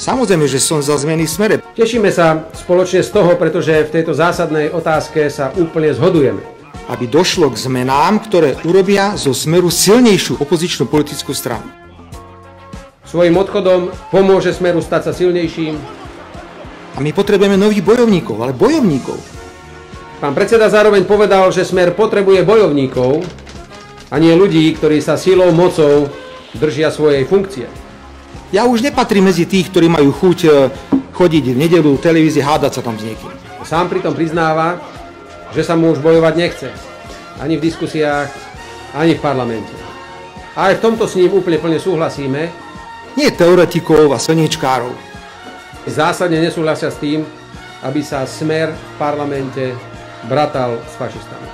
Samozrejme, že som za zmeny v Smere. Tešíme sa spoločne z toho, pretože v tejto zásadnej otázke sa úplne zhodujeme. Aby došlo k zmenám, ktoré urobia zo Smeru silnejšiu opozičnú politickú stranu. Svojím odchodom pomôže Smeru stať sa silnejším. A my potrebujeme nových bojovníkov, ale bojovníkov. Pán predseda zároveň povedal, že Smer potrebuje bojovníkov a nie ľudí, ktorí sa silou, mocou držia svojej funkcie. Ja už nepatrím medzi tých, ktorí majú chuť chodiť v nedeľu v televízii, hádať sa tam s niekým. Sám pritom priznáva, že sa mu už bojovať nechce. Ani v diskusiách, ani v parlamente. A aj v tomto s ním úplne plne súhlasíme. Nie teoretikov a slniečkárov. Zásadne nesúhlasia s tým, aby sa Smer v parlamente bratal s fašistami.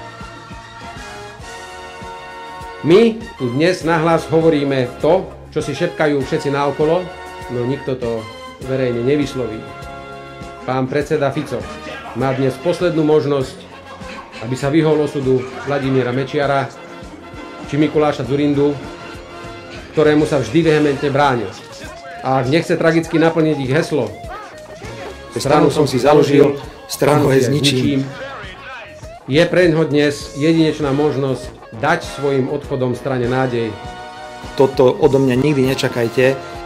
My tu dnes nahlas hovoríme to, čo si šepkajú všetci naokolo, no nikto to verejne nevysloví. Pán predseda Fico má dnes poslednú možnosť, aby sa vyhol osudu Vladimíra Mečiara či Mikuláša Dzurindu, ktorému sa vždy vehementne bránil. A ak nechce tragicky naplniť ich heslo, stranu som si založil, stranu je zničím. Je preňho dnes jedinečná možnosť dať svojim odchodom strane nádej. Toto odo mňa nikdy nečakajte.